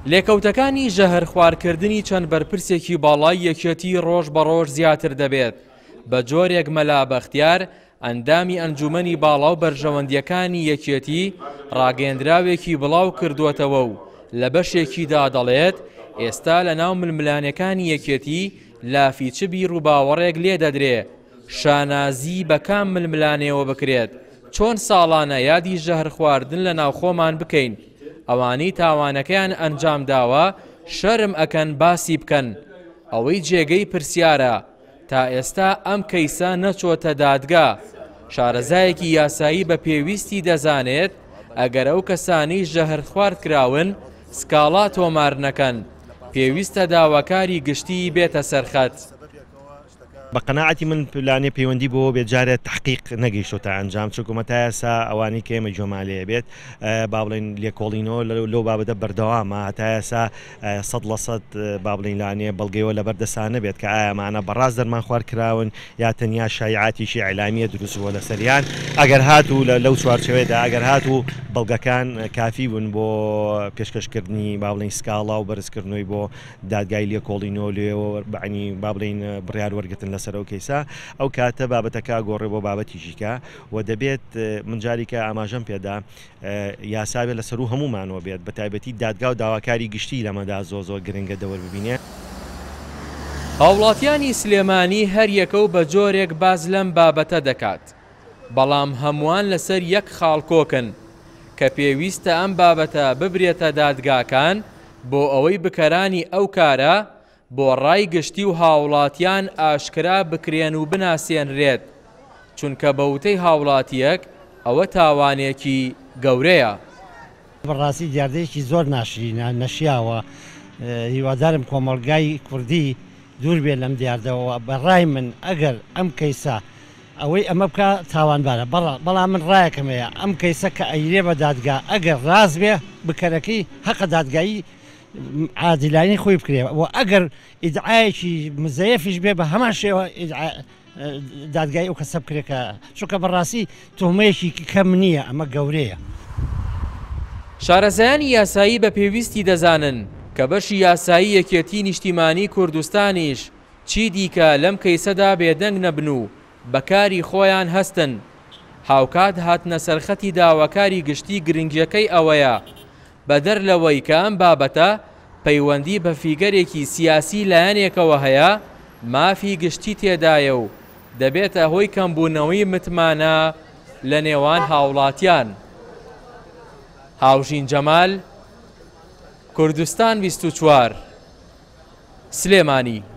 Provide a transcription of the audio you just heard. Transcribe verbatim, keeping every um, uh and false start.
لێکەوتەکانی ژەهر خواردکردنی چەند بەرپرسێکی باڵای یەکێتی ڕۆژ بە ڕۆژ زیاتر دەبێت. بە جۆرێک مەلا بەختیار ئەندامی ئەنجومەنی باڵا و بەرژەوەندیەکانی یەکێتی ڕاگەیەندراوێکی بڵاو کردووەتەوە و لە بەشێکیدا دەڵێت ئێستا لە ناو ململانەکانی یەکێتی لافی چبی ڕووباوەڕێک لێ دەدرێ شانازی بە کام ململانەوە بکرێت چۆن ساڵانە یادی ژەهر خواردن لە ناوخۆمان بکەین. ئەوانەی تاوانەکەیان ئەنجام داوە شەرم ئەکەن باسی بکەن. ئەوەی جێگەی پرسیارە تا ئێستا ئەم کەیسە نەچۆتە دادگا. شارەزایەکی یاسایی بە پێویستی دەزانێت ئەگەر ئەو کەسانی ژەهر خوارد کراون سکاڵا تۆمار نەکەن. پێویستە داواکاری گشتی بێتە سەرخەت. بقناعتي من پلانێ پەیوەندی بۆ بێجارێت تحقیق نەگەیشتۆتە ئەنجام چونکە تا ئێستا ئەوانی کە ئێمە جۆمالەیە بێت با بڵێن لێکۆڵینەوە لەو بابەتە بەردەوامە هەتا ئێستا سەد لە سەد با بڵێن لانێ بەڵگەیەوە لە بەردەسانە بێت کە ئایامانە بەڕاست دەرمان خوارد کراون یا تەنیا شایعاتیشی عیلامیە دروستوە لەسەریان ئەگەر هاتوو لەو چوارچەوەیەدا ئەگەر هاتوو بەڵگەکان کافی بوون بۆ پێشکەشکردنی با بڵێن سکاڵا و بەرزکردنەوەی بۆ دادگای لێکۆڵینەوە لێەوە بەعنی با بڵێن بڕیار وەرگتن لەسەر ئەو کەیسا ئەو کاتە بابەتەکە گۆڕێ بۆ بابەتیژیکە و دەبێت منجاریکە ئاماژەم پێدا یاساوێت لەسەر و هەمومانەوە بێت بە تایبەتی دادگا و داواکاری گشتی لەمەدا زۆ زۆر گرنگە دەوەر ببینێ. هاوڵاتیانی سلێمانی هەر یەکە و بە جۆرێک باز لەم بابەتە دەکات بەڵام هەمووان لەسەر یەک خاڵکۆکن کە پێویستە ئەم بابەتە ببرێتە دادگاکان بۆ ئەوەی بکەرانی ئەو کارە بۆ ڕای گشتی و هاوڵاتیان ئاشکرا بکرێن و بناسیێنرێت چونکە بەوتەی هاوڵاتیەک ئەوە تاوانێکی گەورەیە. بەڕاستی دیاردەیەکی زۆر ناشرینە نەشیاوە. هیوادارم کۆمەڵگای کوردی دوور بێت لەم دیاردەوە. بەڕای من ئەگەر ئەم کەیسە ئەوەی ئەمە بکە تاوانبارە بەڵام من ڕایەکەمەیە ئەم کەیسە کە ئەیرێ بە دادگا ئەگەر ڕاست بێ بکەرەکەی حەقە دادگایی عادلانی خۆی بکرێ و ئەگەر ئیدعایەکی مزەیەفیش بێ بە هەمان شێوە دادگای ئەو کەسە بکرێکە چونکە بەڕاستی تۆمەیەکی کەم نییە ئەمە گەورەیە. شارەزایانی یاسایی بە پێویستی دەزانن کە بەشی یاسایی یەکێتی نیشتیمانی کوردستانیش چی دیکە لەم کەیسەدا بێدەنگ نەبن و بەکاری خۆیان هەستن. هاوکات هاتنە سەرخەتی داواکاری گشتی گرنگیەکەی ئەوەیە بەدەر لەوەی کە ئەم بابەتە پەیوەندی بە فیگەرێکی سیاسی لایەنێکەوە هەیە مافی گشتی تێدایە و دەبێتە هۆی کەمبوونەوەی متمانە لە نێوان هاوڵاتیان. هاوژین جەمال، کوردستان بیست و چوار، سلێمانی.